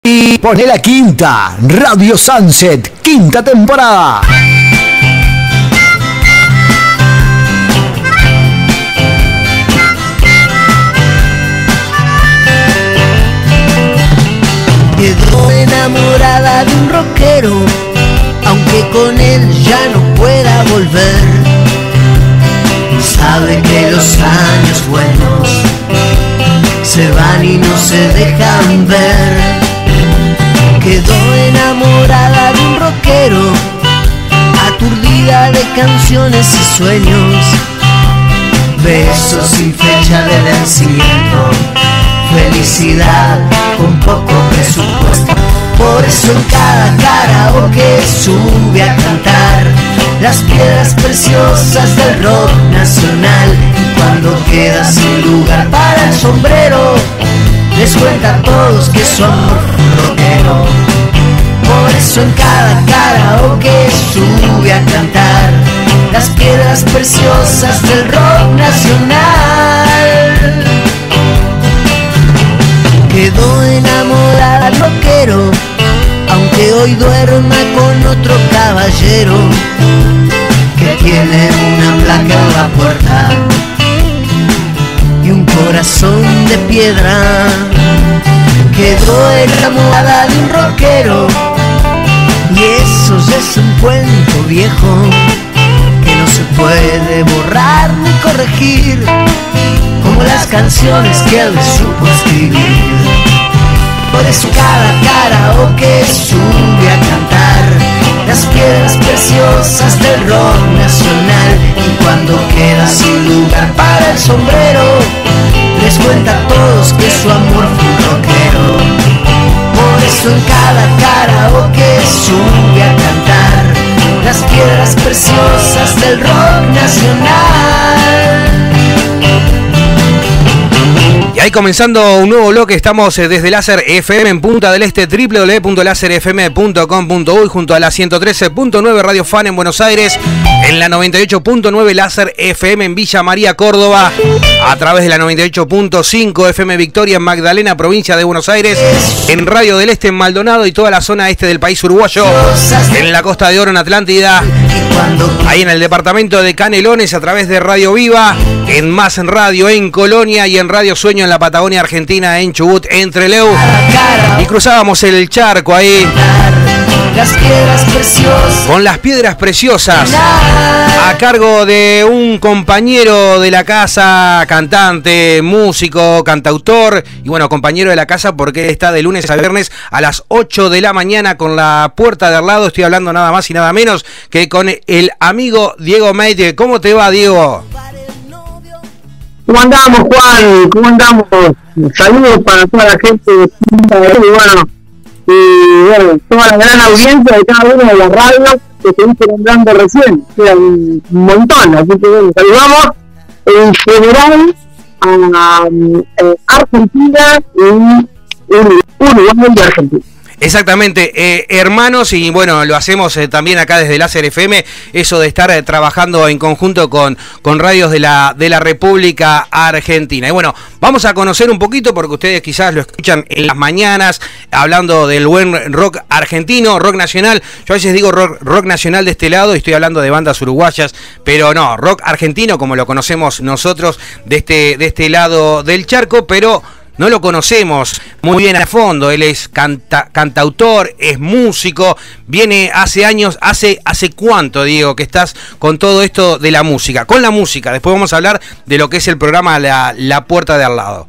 Y pone la quinta, Radio Sunset, quinta temporada. Quedó enamorada de un rockero, aunque con él ya no pueda volver. Sabe que los años buenos se van y no se dejan ver. Quedó enamorada de un rockero, aturdida de canciones y sueños, besos sin fecha de vencimiento, felicidad con poco presupuesto. Por eso en cada karaoke sube a cantar las piedras preciosas del rock nacional. Y cuando queda sin lugar para el sombrero, les cuenta a todos que su amor fue rockero. Por eso en cada karaoke sube a cantar las piedras preciosas del rock nacional. Quedó enamorada del rockero, aunque hoy duerma con otro caballero que tiene una placa en la puerta y un corazón de piedra. Quedó enamorada de un rockero, y eso ya es un cuento viejo que no se puede borrar ni corregir, como las canciones que él supo escribir. Por eso cada karaoke sube a cantar las piedras preciosas del rock nacional. Y cuando queda sin lugar para el sombrero, les cuenta a todos que su amor fue un rockero. Por eso en cada karaoke sube a cantar las piedras preciosas del rock nacional. Y ahí comenzando un nuevo bloque, estamos desde Láser FM en Punta del Este, www.laserfm.com.uy, junto a la 113.9 Radio Fan en Buenos Aires, en la 98.9 Láser FM en Villa María, Córdoba, a través de la 98.5 FM Victoria en Magdalena, provincia de Buenos Aires, en Radio del Este en Maldonado y toda la zona este del país uruguayo, en la Costa de Oro en Atlántida, ahí en el departamento de Canelones a través de Radio Viva, en Más en Radio en Colonia y en Radio Sueño en la Patagonia Argentina, en Chubut, en Trelew, y cruzábamos el charco ahí con las piedras preciosas a cargo de un compañero de la casa, cantante, músico, cantautor y bueno, compañero de la casa porque está de lunes a viernes a las 8 de la mañana con la puerta de al lado. Estoy hablando nada más y nada menos que con el amigo Diego Meite. ¿Cómo te va, Diego? ¿Cómo andamos, Juan? ¿Cómo andamos? Saludos para toda la gente de Punta del Este, bueno, toda la gran audiencia de cada uno de las radios que se estuviste nombrando recién, que era un montón, así que bueno, saludamos en general a Argentina y Uruguay y Argentina. Exactamente, hermanos, y bueno, lo hacemos también acá desde Láser FM, eso de estar trabajando en conjunto con radios de la República Argentina. Y bueno, vamos a conocer un poquito, porque ustedes quizás lo escuchan en las mañanas, hablando del buen rock argentino, rock nacional. Yo a veces digo rock nacional de este lado y estoy hablando de bandas uruguayas, pero no, rock argentino como lo conocemos nosotros de este lado del charco, pero no lo conocemos muy bien a fondo. Él es cantautor, es músico, viene hace años, ¿hace cuánto, Diego, que estás con todo esto de la música? Con la música, después vamos a hablar de lo que es el programa La Puerta de al lado.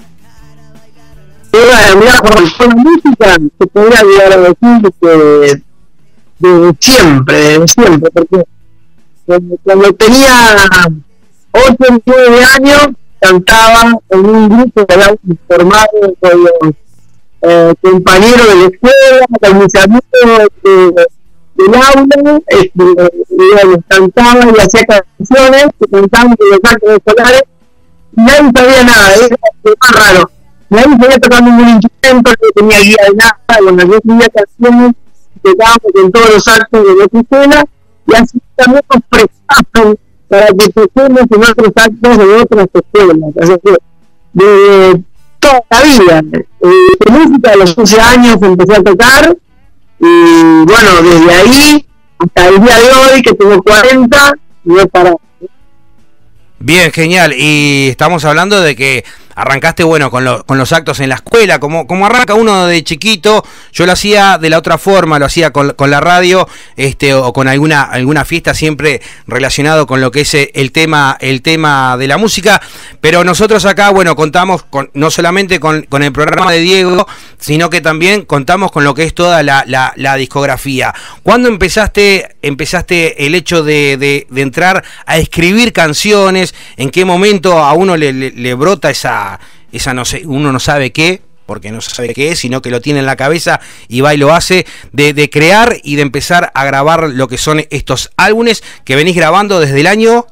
Mira, con la música se podría llegar a decir que desde siempre, porque cuando tenía 8 o 9 años, cantaba en un grupo que había formado con los compañeros de la escuela, con mis amigos del aula, cantaba y hacía canciones que cantaban de los actos escolares, y nadie sabía nada, era más raro. Nadie sabía tocar ningún instrumento, no tenía guía de nada. Bueno, yo escribía canciones que tocábamos en todos los actos de la escuela, y así también nos prestaban para que toquemos en otros actos de otras escuelas. Así que toda la vida. De música a los 11 años empecé a tocar y bueno, desde ahí hasta el día de hoy que tengo 40, no he parado. Bien, genial. Y estamos hablando de que arrancaste, bueno, con los actos en la escuela, como arranca uno de chiquito. Yo lo hacía de la otra forma, lo hacía con la radio, o con alguna fiesta, siempre relacionado con lo que es el tema de la música. Pero nosotros acá, bueno, contamos no solamente con el programa de Diego, sino que también contamos con lo que es toda la discografía. ¿Cuándo empezaste el hecho de entrar a escribir canciones? ¿En qué momento a uno le brota esa no sé, uno no sabe qué, porque no sabe qué es, sino que lo tiene en la cabeza y va y lo hace, de crear y de empezar a grabar lo que son estos álbumes que venís grabando desde el año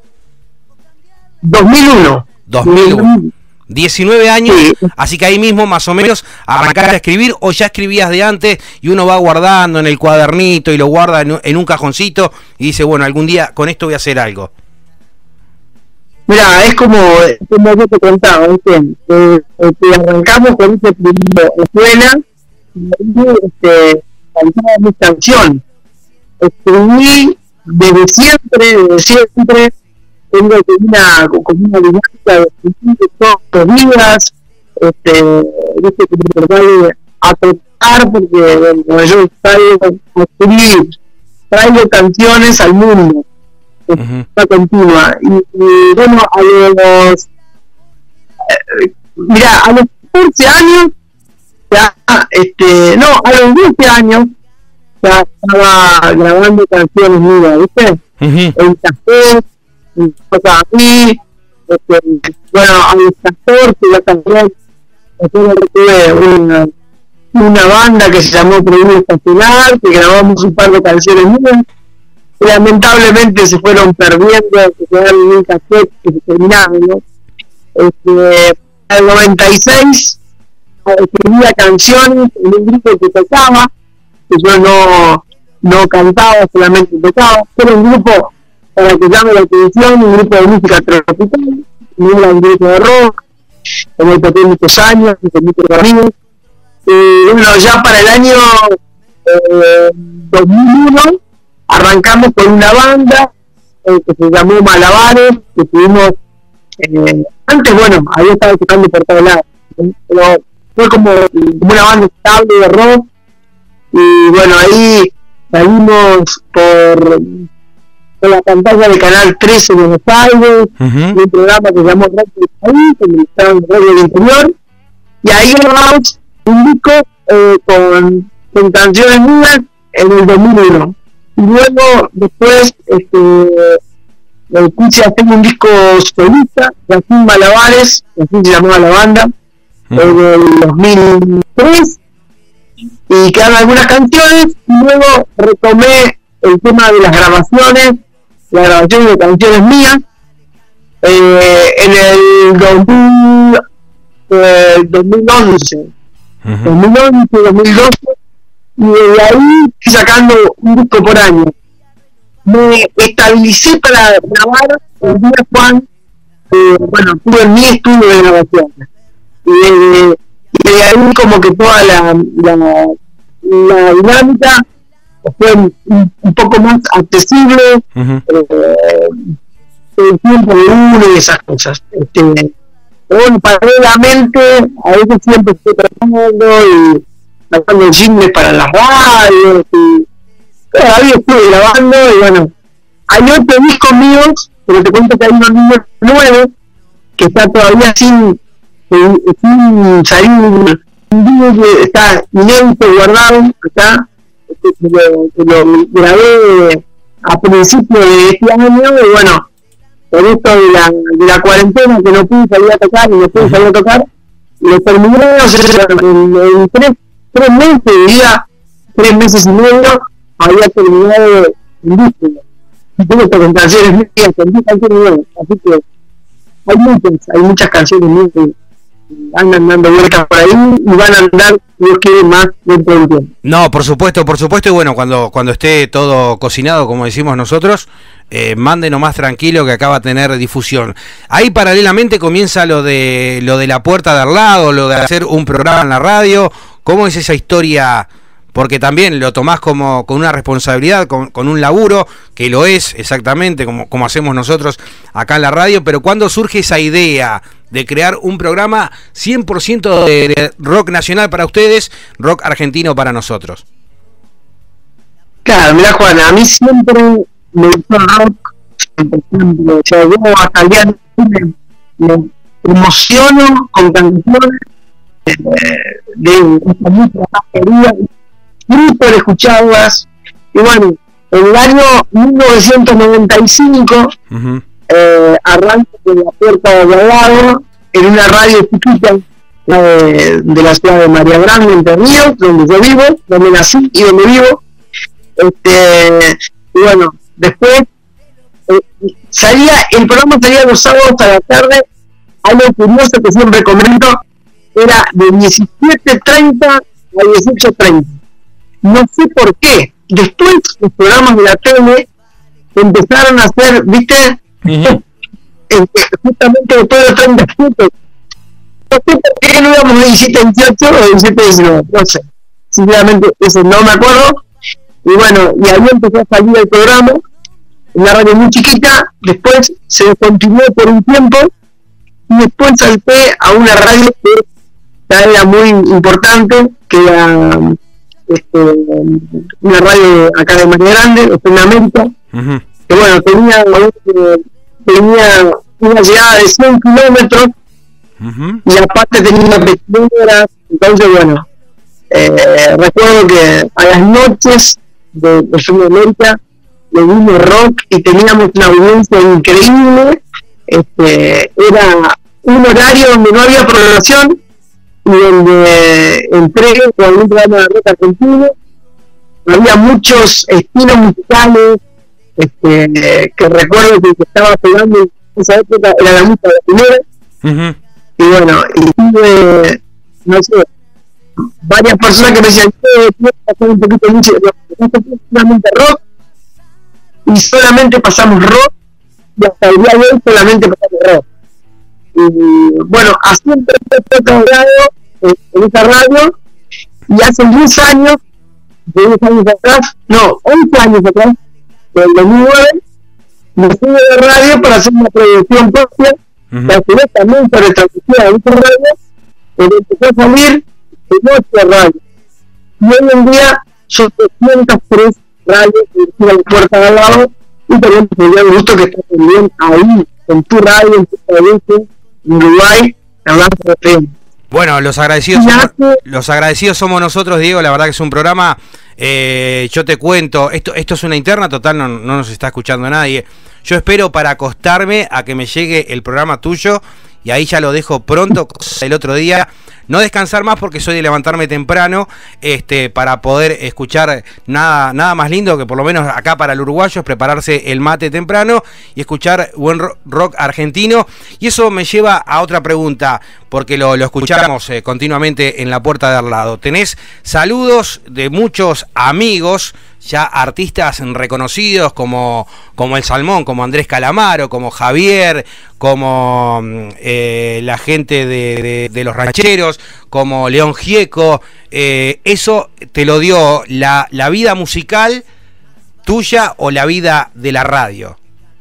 2001. 19 años, sí. Así que ahí mismo más o menos arrancar a escribir, o ya escribías de antes y uno va guardando en el cuadernito y lo guarda en un cajoncito y dice, bueno, algún día con esto voy a hacer algo. Mira, es como yo te contaba, ¿viste? Que arrancamos con ese primero escuela y cantaba mi canción. Escribí desde siempre, tengo como una dinámica de escribir todos los días, viste que me trataba a tocar, porque bueno, yo traigo canciones al mundo. Está continua y bueno, a los a los 14 años ya, a los 12 años ya estaba grabando canciones mías, ¿viste? En café, cosas así, bueno, a los 14 ya también tuve una banda que se llamó Prohibido Estacionar, que grabamos un par de canciones mías. Lamentablemente se fueron perdiendo, se quedaron en un cassette que se terminaron, ¿no? En el 96 escribía canciones en un grupo que tocaba, que yo no cantaba, solamente tocaba. Era un grupo, para que llame la atención, un grupo de música tropical, no era un grupo de rock, en el toqué muchos años, con muchos amigos. Y bueno, ya para el año 2001 arrancamos con una banda que se llamó Malabares, que tuvimos antes, bueno, había estado tocando por todos lados, pero fue como una banda estable de rock, y bueno, ahí salimos por la pantalla del Canal 13 de Buenos Aires, un programa que se llamó Radio del País, que estaba en Radio del Interior, y ahí grabamos un disco con canciones mías en el 2001. Y luego, después, quise hacer un disco solista, Joaquín Malabares, así se llamaba la banda, en el 2003, y quedaron algunas canciones, y luego retomé el tema de las grabaciones, la grabación de canciones mías, en el 2011, 2012, y de ahí estoy sacando un disco por año. Me estabilicé para grabar el día Juan, bueno, tuve mi estudio de grabación, y de ahí como que toda la dinámica fue un poco más accesible, el tiempo de uno y esas cosas. Bueno, paralelamente a veces siempre estoy tratando y sacando jingles para las radios, y todavía estoy grabando. Y bueno, hay otros discos míos, pero te cuento que hay unos números nuevos que está todavía sin salir, un disco que está inédito, guardado acá, que lo grabé a principios de este año. Y bueno, por esto de la cuarentena, que no pude salir a tocar y no pude salir a tocar, lo terminé en 3 meses, diría 3 meses y medio, había terminado el disco. Y tengo con canciones mías, con 10 canciones nuevas, así que hay muchas canciones mías que andan dando vueltas por ahí y van a andar, Dios quiere, más dentro del tiempo. No, por supuesto, y bueno, cuando esté todo cocinado, como decimos nosotros, mande nomás tranquilo que acá va a tener difusión. Ahí paralelamente comienza lo de la puerta de al lado, lo de hacer un programa en la radio. ¿Cómo es esa historia? Porque también lo tomás como con una responsabilidad, con un laburo, que lo es exactamente como hacemos nosotros acá en la radio, pero ¿cuándo surge esa idea de crear un programa 100% de rock nacional para ustedes, rock argentino para nosotros? Claro, mira, Juan, a mí siempre me gustó el rock, por ejemplo, o sea, yo hasta el día de hoy me emociono con canciones de esta música más querida, disfruto de escucharlas. Y bueno, en el año 1995 arranco de la puerta de al lado en una radio chiquita de la ciudad de María Grande, Entre Ríos, donde yo vivo, donde nací y donde vivo. Y bueno, después el programa salía los sábados a la tarde. Algo curioso que siempre comento, era de 17:30 a 18:30. No sé por qué. Después los programas de la tele empezaron a hacer, ¿viste? Justamente después de los 30 minutos. No sé por qué no íbamos de 17 a 18 o de 17 a 19, no sé. Sinceramente, eso no me acuerdo. Y bueno, y ahí empezó a salir el programa, una radio muy chiquita. Des se descontinuó por un tiempo, y después salté a una radio que ya era muy importante, que era una radio acá de María Grande, en América, que bueno, tenía una llegada de 100 kilómetros, y aparte tenía una pequeña. Entonces bueno, recuerdo que a las noches de América le dimos rock y teníamos una audiencia increíble. Era un horario donde no había programación y donde entré con un programa de rock argentino. Había muchos estilos musicales que recuerdo que estaba pegando en esa época, era la música brasileña. Y bueno, y tuve, no sé, varias personas que me decían que pasar un poquito de música, solamente rock, y solamente pasamos rock, y hasta el día de hoy solamente pasamos rock. Y bueno, así empecé en esa radio, y hace 10 años, de 10 años atrás, no, 11 años atrás, en el 2009, me fui de radio para hacer una producción propia, que al final también sobre transmisión de muchas radios, donde empezó a salir en 8 radios. Y hoy en día son 303 radios que a la puerta de al lado, y también me dio gusto que estés también ahí, en tu radio, en tu provincia, en Uruguay, hablando de FM. Bueno, los agradecidos somos nosotros, Diego. La verdad que es un programa, yo te cuento, esto es una interna, total, no nos está escuchando nadie. Yo espero para acostarme a que me llegue el programa tuyo, y ahí ya lo dejo pronto, el otro día. No descansar más porque soy de levantarme temprano, para poder escuchar nada más lindo que por lo menos acá para el uruguayo es prepararse el mate temprano y escuchar buen rock argentino. Y eso me lleva a otra pregunta, porque lo escuchamos continuamente en la puerta de al lado. Tenés saludos de muchos amigos, ya artistas reconocidos como El Salmón, como Andrés Calamaro, como Javier, como la gente de Los Rancheros, como León Gieco. ¿Eso te lo dio la vida musical tuya o la vida de la radio?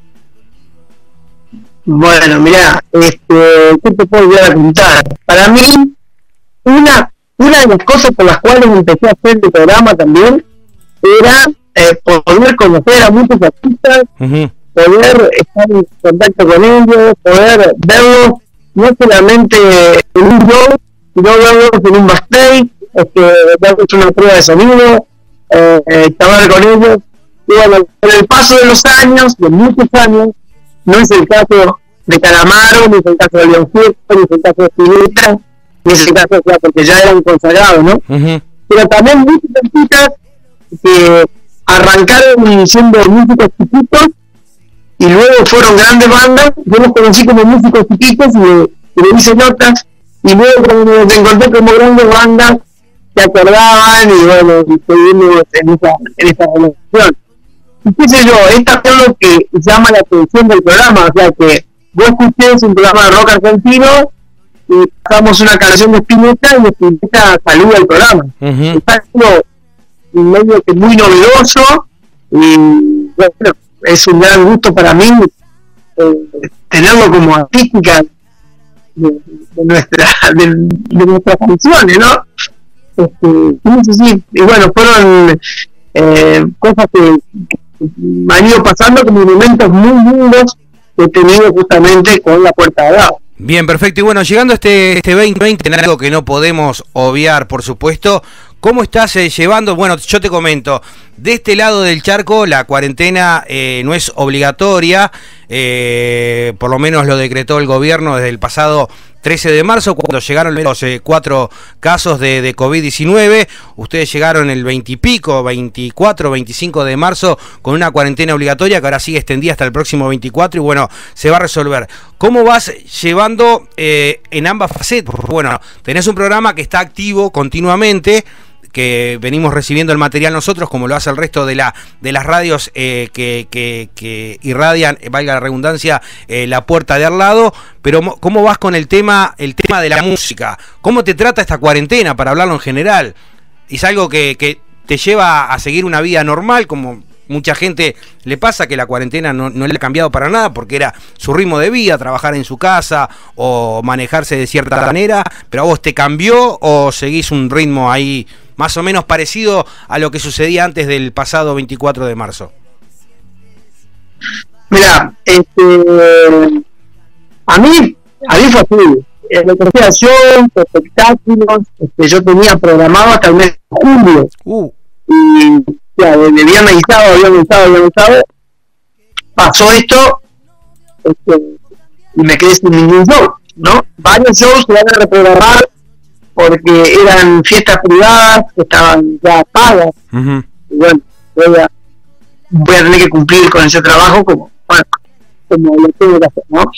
Bueno, mirá, ¿qué te puedo llegar a contar? Para mí, una de las cosas por las cuales empecé a hacer el programa también era poder conocer a muchos artistas, poder estar en contacto con ellos, poder verlos no solamente en un show, sino verlos en un backstage, darles una prueba de sonido, trabajar con ellos. Y bueno, con el paso de los años, de muchos años, no es el caso de Calamaro, ni es el caso de León Gieco, ni es el caso de Spinetta, ni es el caso de, porque ya eran consagrados, ¿no? Pero también muchos artistas que arrancaron siendo músicos chiquitos y luego fueron grandes bandas. Yo los conocí como músicos chiquitos y le hice notas, y luego cuando nos encontré como grandes bandas se acordaban, y bueno, seguimos en esa relación. qué sé yo, es también lo que llama la atención del programa, o sea que vos escuchés un programa de rock argentino y pasamos una canción de Spinetta y Spinetta saluda el programa. Está siendo un medio que muy novedoso y bueno, es un gran gusto para mí tenerlo como artística de nuestras canciones, ¿no? Sí. Y bueno, fueron cosas que me han ido pasando como momentos muy lindos que he tenido justamente con La Puerta de Al Lado. Bien, perfecto. Y bueno, llegando este 2020, en algo que no podemos obviar, por supuesto, ¿cómo estás llevando? Bueno, yo te comento, de este lado del charco la cuarentena no es obligatoria, por lo menos lo decretó el gobierno desde el pasado 13 de marzo, cuando llegaron los 4 casos de COVID-19. Ustedes llegaron el 20 y pico, 24, 25 de marzo con una cuarentena obligatoria que ahora sigue extendida hasta el próximo 24 y bueno, se va a resolver. ¿Cómo vas llevando en ambas facetas? Bueno, tenés un programa que está activo continuamente, que venimos recibiendo el material nosotros, como lo hace el resto de las radios que irradian, valga la redundancia, La Puerta de Al Lado. Pero ¿cómo vas con el tema de la música? ¿Cómo te trata esta cuarentena, para hablarlo en general? ¿Es algo que te lleva a seguir una vida normal, como mucha gente le pasa, que la cuarentena no le ha cambiado para nada, porque era su ritmo de vida, trabajar en su casa o manejarse de cierta manera, pero a vos te cambió o seguís un ritmo ahí más o menos parecido a lo que sucedía antes del pasado 24 de marzo? Mira, a mí fue así. Lo que hacía yo, espectáculos, yo tenía programado hasta el mes de julio. Y ya, de viernes y sábado, pasó esto, y me quedé sin ningún show, ¿no? Varios shows se van a reprogramar porque eran fiestas privadas que estaban ya pagas. Y bueno, voy a tener que cumplir con ese trabajo como lo tengo que hacer, ¿no?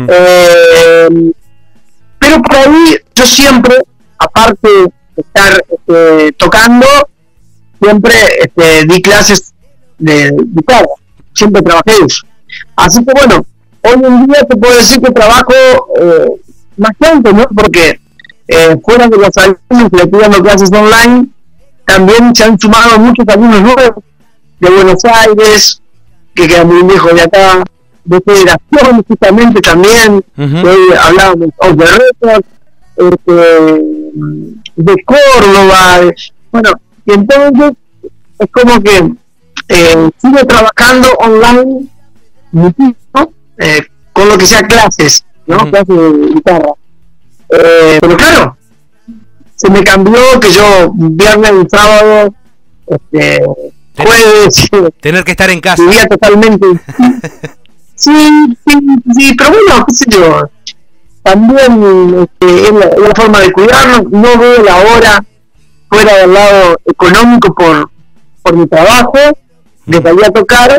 Pero por ahí yo siempre, aparte de estar tocando, siempre di clases de guitarra, siempre trabajé eso. Así que bueno, hoy en día te puedo decir que trabajo más gente, ¿no? Porque fuera de los alumnos que le estoy dando clases online, también se han sumado muchos alumnos nuevos de Buenos Aires, que quedan muy lejos de acá, de Federación justamente también, hoy hablábamos de Records, de Córdoba, bueno, y entonces es como que sigo trabajando online muchísimo, con lo que sea clases, ¿no? Clases de guitarra. Pero claro, se me cambió que yo viernes y sábado, jueves, tener que estar en casa. Vivía totalmente. sí, pero bueno, qué sé yo. También es la forma de cuidarnos. No veo la hora fuera del lado económico por mi trabajo, de salir a tocar,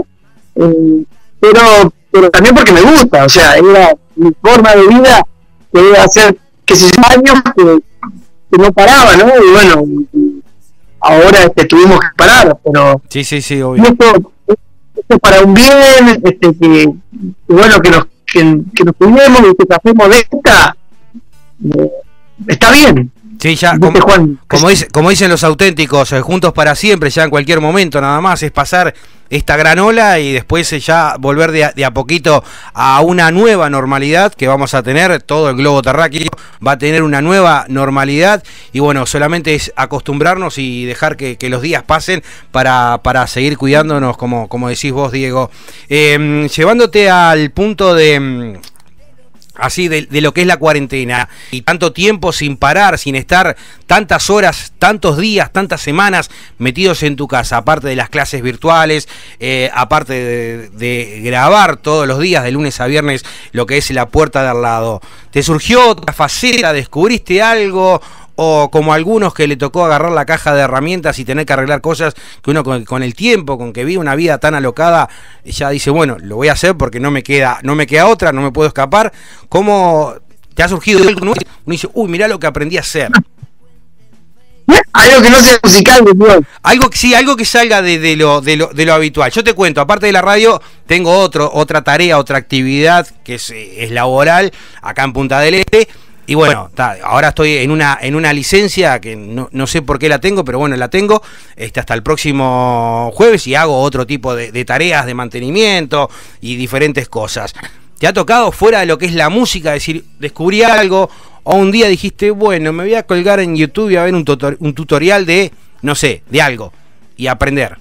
pero también porque me gusta. O sea, era mi forma de vida que iba a hacer que 6 años que no paraba, ¿no? Y bueno, ahora tuvimos que parar, pero sí, obvio. Esto para un bien, que bueno, que nos cuidemos y que pasemos de esta, está bien. Sí, ya, como dicen los auténticos, juntos para siempre, ya en cualquier momento nada más, es pasar esta gran ola y después ya volver de a poquito a una nueva normalidad que vamos a tener. Todo el globo terráqueo va a tener una nueva normalidad y bueno, solamente es acostumbrarnos y dejar que los días pasen para seguir cuidándonos, como decís vos, Diego. Llevándote al punto de lo que es la cuarentena y tanto tiempo sin parar, sin estar tantas horas, tantos días, tantas semanas metidos en tu casa, aparte de las clases virtuales, aparte de grabar todos los días de lunes a viernes lo que es La Puerta de Al Lado, ¿te surgió otra faceta? ¿Descubriste algo? O como a algunos que le tocó agarrar la caja de herramientas y tener que arreglar cosas que uno con el tiempo, con que vive una vida tan alocada, ya dice, bueno, lo voy a hacer porque no me queda otra, no me puedo escapar. ¿Cómo te ha surgido algo nuevo? Uno dice, mirá lo que aprendí a hacer. Algo que no sea musical, ¿no? Algo que salga de lo habitual. Yo te cuento, aparte de la radio, tengo otra tarea, otra actividad que es laboral acá en Punta del Este. Y bueno, ahora estoy en una licencia que no sé por qué la tengo, pero bueno, la tengo hasta el próximo jueves y hago otro tipo de tareas de mantenimiento y diferentes cosas. ¿Te ha tocado fuera de lo que es la música, decir, descubrí algo o un día dijiste, bueno, me voy a colgar en YouTube y a ver un tutorial de, no sé, de algo y aprender?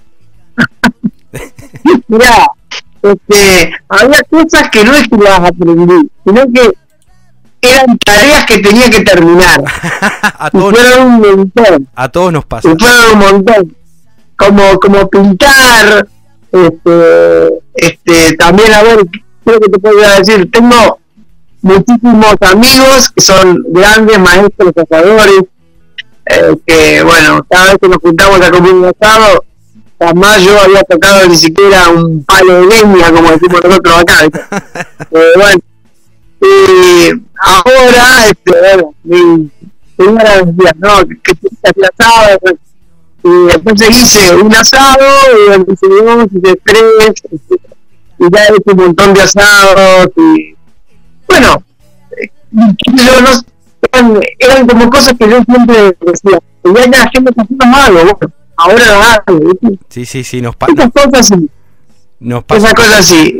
Mirá, había cosas que no es que las aprendí, sino que eran tareas que tenía que terminar. Y fueron un montón. A todos nos pasa. Y fueron un montón. Como pintar, también, a ver, creo que te podría decir, tengo muchísimos amigos que son grandes maestros cazadores, que bueno, cada vez que nos juntamos a comer un asado, jamás yo había tocado ni siquiera un palo de leña, como decimos nosotros acá. Bueno, y ahora, bueno, mi señora decía, no, que hacía asado, y entonces hice un asado, y hice dos, hice tres, y ya he hecho un montón de asados, y bueno, eran como cosas que yo siempre decía, ya la gente está haciendo algo, bueno, ahora lo hago. Sí, nos pasa. Esas cosas sí. Esas cosas sí.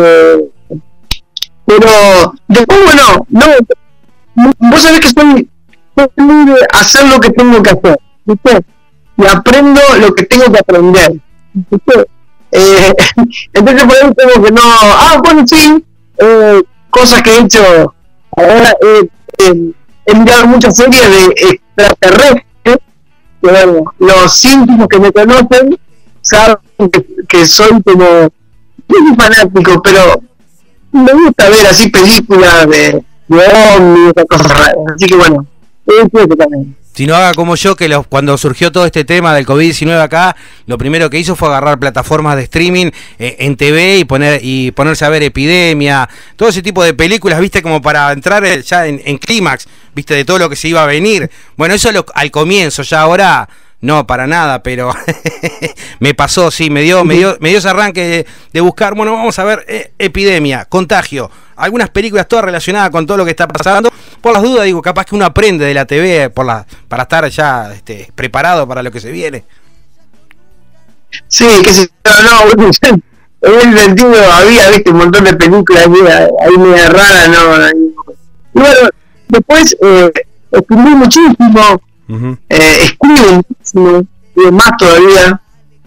Pero después, bueno, vos sabés que soy muy de hacer lo que tengo que hacer, ¿viste? Y aprendo lo que tengo que aprender, ¿viste? Entonces por ahí tengo que no... bueno, sí, cosas que he hecho. Ahora he mirado muchas series de extraterrestres, que bueno, los íntimos que me conocen saben que soy como... No soy fanático, pero me gusta ver así películas de ovnis, esas cosas raras. Así que bueno, eso también. Si no haga como yo, que cuando surgió todo este tema del COVID-19 acá, lo primero que hizo fue agarrar plataformas de streaming en TV y ponerse a ver Epidemia, todo ese tipo de películas, viste, como para entrar ya en clímax, viste, de todo lo que se iba a venir. Bueno, eso al comienzo, ya ahora no, para nada, pero me pasó, sí, me dio ese arranque de buscar, bueno, vamos a ver Epidemia, Contagio, algunas películas todas relacionadas con todo lo que está pasando. Por las dudas, digo, capaz que uno aprende de la TV para estar ya preparado para lo que se viene. Sí, que si no, en ese sentido había, viste, un montón de películas ahí media raras, ¿no? Y bueno, después escribí muchísimo, escribo muchísimo, y más todavía.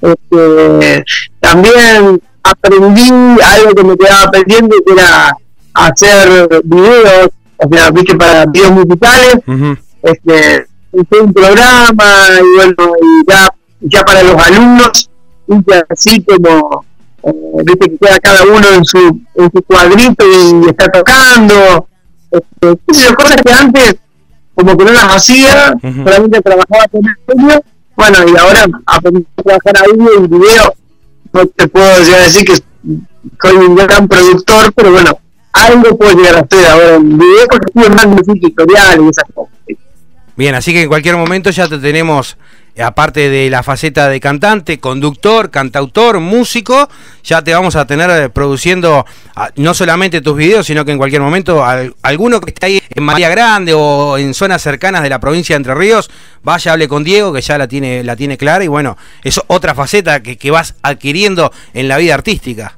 También aprendí algo que me quedaba pendiente, que era hacer videos, o sea, viste, para videos musicales. Hice un programa, y bueno, y ya para los alumnos, hice así como, viste, que queda cada uno en su cuadrito y está tocando, cosas que antes como que no las hacía, solamente trabajaba con el. Bueno, y ahora aprendí a trabajar audio y video. No te puedo llegar a decir que soy un gran productor, pero bueno, algo puedo llegar a hacer ahora en video porque estuve más en tutoriales y esas cosas. Bien, así que en cualquier momento ya te tenemos, aparte de la faceta de cantante, conductor, cantautor, músico, ya te vamos a tener produciendo no solamente tus videos, sino que en cualquier momento alguno que esté ahí en María Grande o en zonas cercanas de la provincia de Entre Ríos, vaya, hable con Diego, que ya la tiene clara, y bueno, es otra faceta que vas adquiriendo en la vida artística.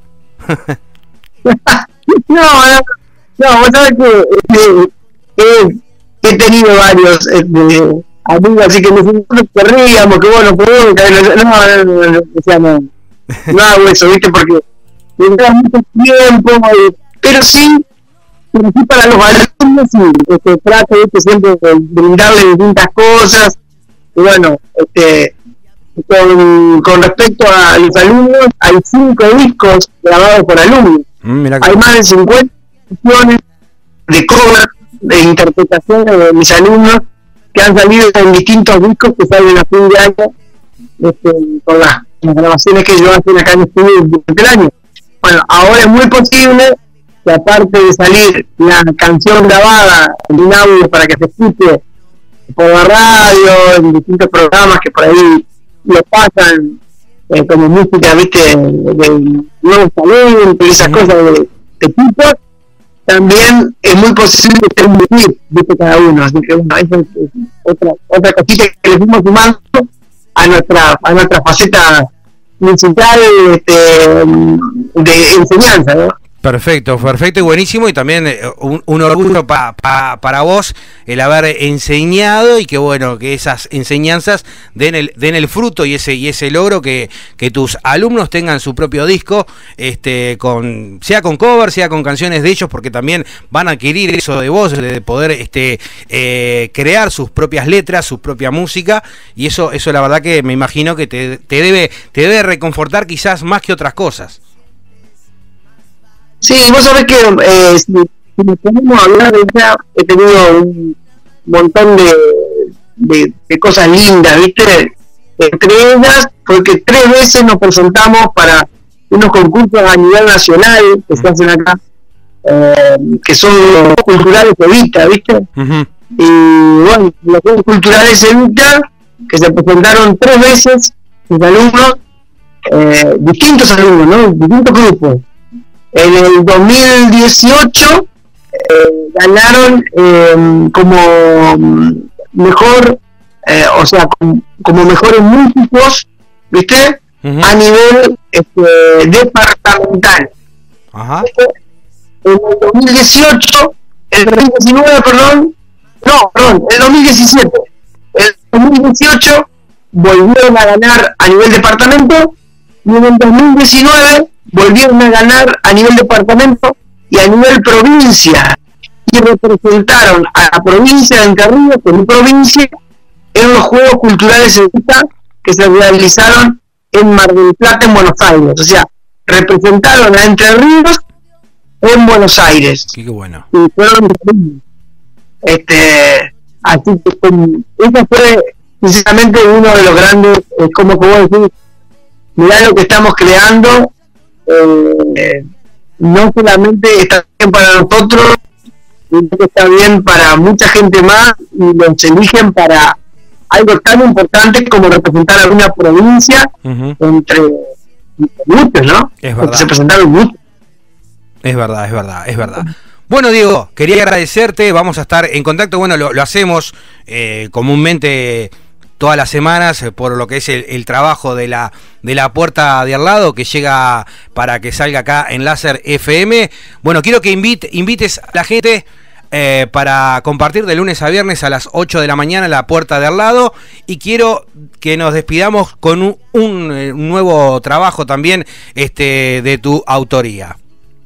No, vos sabés que he tenido varios amigos, así que nosotros corríamos, que bueno, no hago eso, viste, porque me da mucho tiempo, pero sí para los alumnos, sí, trato, viste, siempre de brindarles distintas cosas, y bueno, con respecto a los alumnos, hay 5 discos grabados por alumnos, hay más de 50 canciones de cover, de interpretaciones de mis alumnos que han salido en distintos discos que salen a fin de año, con las grabaciones que ellos hacen acá en el estudio durante el año. Bueno, ahora es muy posible que aparte de salir la canción grabada en un audio para que se escuche por la radio, en distintos programas que por ahí lo pasan, como música, viste, de nuevos talentos y esas cosas de tipo, también es muy posible ser un clip, viste, cada uno. Así que bueno, eso es otra cosita que le fuimos sumando a nuestra faceta musical, de enseñanza, ¿no? Perfecto y buenísimo, y también un orgullo para vos el haber enseñado, y que bueno, que esas enseñanzas den el fruto y ese logro, que tus alumnos tengan su propio disco, sea con cover, sea con canciones de ellos, porque también van a adquirir eso de vos, de poder crear sus propias letras, su propia música, y eso la verdad que me imagino que te debe reconfortar quizás más que otras cosas. Sí, vos sabés que si nos ponemos a hablar de ella, he tenido un montón de cosas lindas, ¿viste? Entre ellas, porque 3 veces nos presentamos para unos concursos a nivel nacional que se hacen acá, que son culturales Evita, ¿viste? Uh-huh. Y bueno, los juegos culturales Evita, que se presentaron 3 veces, sus alumnos, distintos alumnos, ¿no? Distintos grupos. En el 2018 ganaron como mejor, como mejores músicos, ¿viste? Uh-huh. A nivel departamental. Ajá. En el 2018, el 2017. El 2018 volvieron a ganar a nivel departamento, y en el 2019 volvieron a ganar a nivel departamento y a nivel provincia, y representaron a la provincia de Entre Ríos como provincia en los Juegos Culturales Evita que se realizaron en Mar del Plata, en Buenos Aires. O sea, representaron a Entre Ríos en Buenos Aires. Sí, qué bueno. Y fueron así que ese fue sinceramente uno de los grandes, como que vos decís, mirá lo que estamos creando. No solamente está bien para nosotros, sino que está bien para mucha gente más, y los eligen para algo tan importante como representar a una provincia. Uh-huh. entre muchos, ¿no? Es verdad. Porque se presentaron muchos. Es verdad. Bueno, Diego, quería agradecerte, vamos a estar en contacto, bueno, lo hacemos comúnmente todas las semanas por lo que es el trabajo de la puerta de al lado, que llega para que salga acá en Láser FM. Bueno, quiero que invites a la gente para compartir de lunes a viernes a las 8 de la mañana la puerta de al lado, y quiero que nos despidamos con un nuevo trabajo también de tu autoría.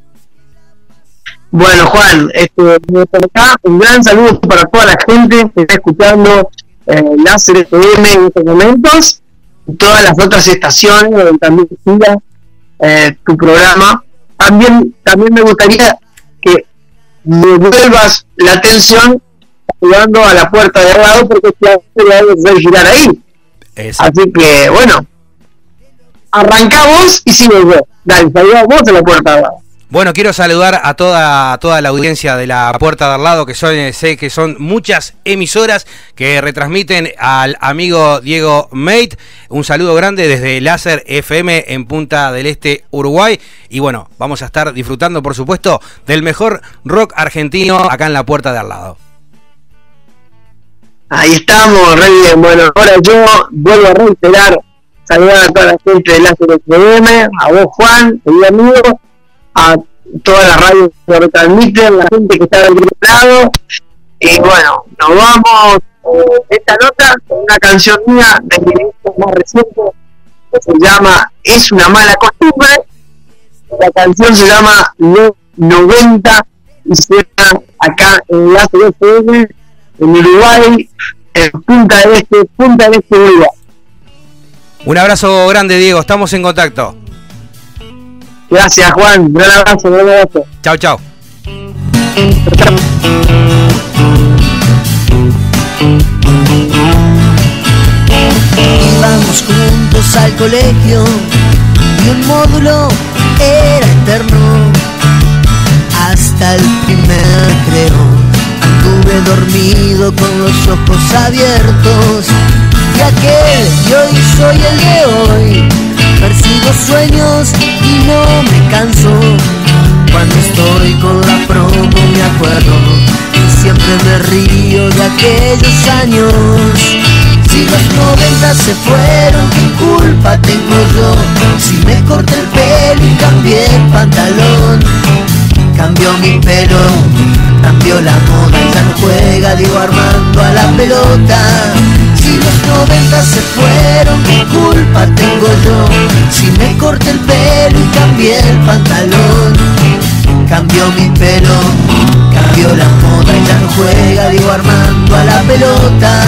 Bueno, Juan, por acá un gran saludo para toda la gente que está escuchando Láser FM en estos momentos, y todas las otras estaciones donde también siga tu programa. También me gustaría que me vuelvas la atención ayudando a la puerta de al lado, porque se va a hacer girar ahí. Exacto. Así que, bueno, arrancamos y sigue vos. Dale, saludamos a la puerta de al lado. Bueno, quiero saludar a toda la audiencia de la puerta de al lado, que sé que son muchas emisoras que retransmiten al amigo Diego Mate. Un saludo grande desde Láser FM en Punta del Este, Uruguay. Y bueno, vamos a estar disfrutando, por supuesto, del mejor rock argentino acá en la puerta de al lado. Ahí estamos, re bien. Bueno, ahora yo vuelvo a reiterar, saludar a toda la gente de Láser FM, a vos, Juan, querido amigo, a todas las radios que retransmiten, la gente que está del otro lado. Y bueno, nos vamos esta nota con una canción mía de mi disco más reciente, que se llama Es una mala costumbre. La canción se llama Los 90 y suena acá en Láser FM, en Uruguay, en Punta del Este, Uruguay. Un abrazo grande, Diego, estamos en contacto. Gracias, Juan. Gran abrazo. Chau. Íbamos juntos al colegio y un módulo era eterno. Hasta el primer recreo estuve dormido con los ojos abiertos. Y aquel y hoy soy el de hoy. Persigo sueños y no me canso. Cuando estoy con la promo me acuerdo y siempre me río de aquellos años. Si los 90 se fueron, ¿qué culpa tengo yo? Si me corté el pelo y cambié el pantalón. Cambió mi pelo, cambió la moda y ya no juega Diego Armando a la pelota. Si los 90 se fueron, ¿qué culpa tengo yo? Si me corté el pelo y cambié el pantalón. Cambió mi pelo, cambió la moda y ya no juega Diego Armando a la pelota.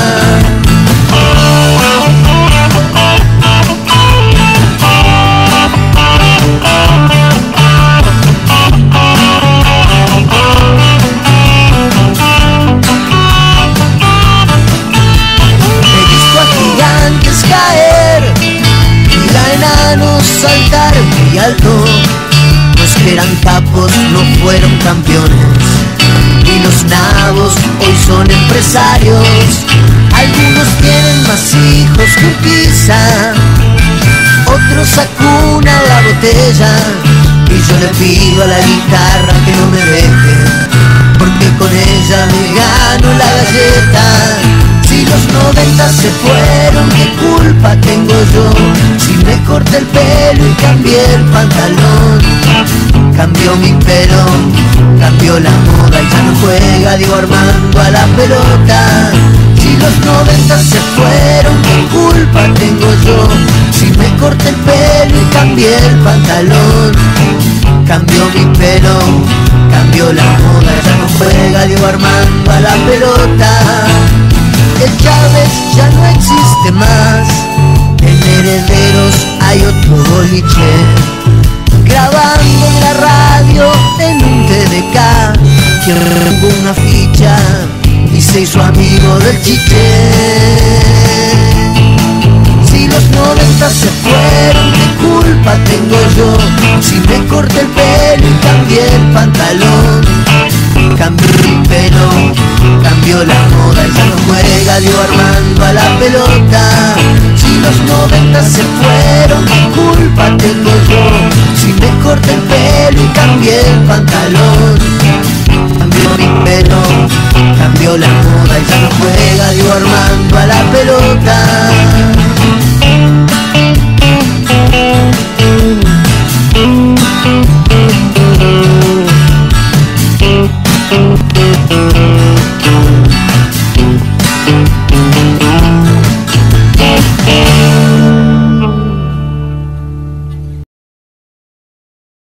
He visto a gigantes caer y a enanos saltar muy alto. Los que eran capos no fueron campeones y los nabos hoy son empresarios. Algunos tienen más hijos que Pisa, otros acunan la botella. Y yo le pido a la guitarra que no me deje, porque con ella me gano la galleta. Si los 90 se fueron, ¿qué culpa tengo yo? Si me corté el pelo y cambié el pantalón. Cambió mi pelo, cambió la moda y ya no juega Diego Armando a la pelota. Si los 90 se fueron, ¿qué culpa tengo yo? Si me corté el pelo y cambié el pantalón. Cambió mi pelo, cambió la moda y ya no juega Diego Armando a la pelota. El Chávez ya no existe más, en Herederos hay otro boliche, grabando en la radio en un TDK, que robó una ficha y se hizo amigo del Chiche. Si los 90 se fueron, ¿qué culpa tengo yo? Si me corté el pelo y cambié el pantalón. Cambió mi pelo, cambió la moda y ya no juega Diego Armando a la pelota. Si los 90 se fueron, ¿qué culpa tengo yo? Si me corté el pelo y cambié el pantalón. Cambió mi pelo, cambió la moda y ya no juega Diego Armando a la pelota. Thank you.